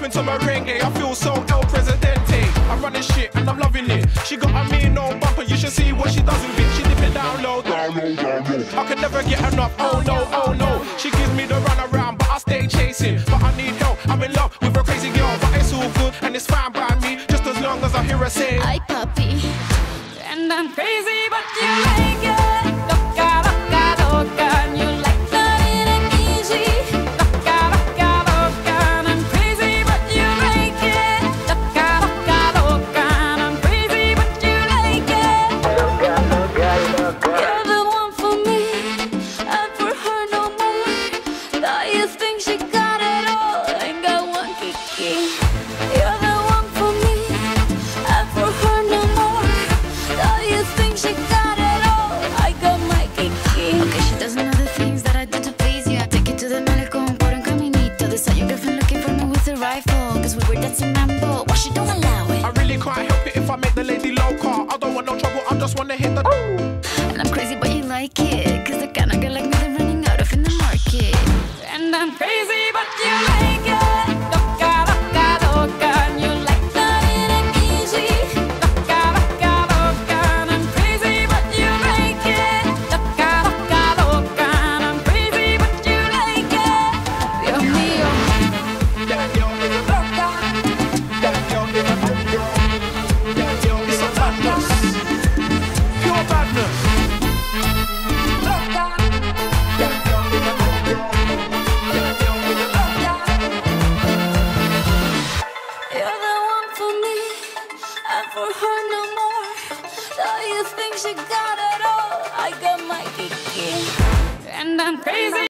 listening to merengue. I feel so El Presidente. I'm running shit and I'm loving it. She got a mean no bumper, you should see what she does with it. She dip it down low, down low, down low. I can never get enough, oh no, oh no. She gives me the run around, but I stay chasing. But I need help, I'm in love with a crazy girl. But it's all good and it's fine by me, just as long as I hear her say, "Ay papi," and I'm crazy, but you like it. Loca, loca, loca, and you like that it ain't easy. Loca, loca, loca, and I'm crazy, but you like it. Loca, loca, loca, and I'm crazy, but you like it. Loca, loca, loca. You're the one for me, and for her no more. Now you think she got it all, ain't got one kiki. You're the one for me, and for her no more. Now you think she got it all, I got my kiki. Okay, she does know the things that I do to please you. I take you to the malecón por un caminito. This how your girlfriend looking for me with a rifle, cause we were dancing mambo. Why she don't allow it? I really can't help it if I make the lady loca. I don't want no trouble, I just wanna hit the. And I'm crazy, but you like it.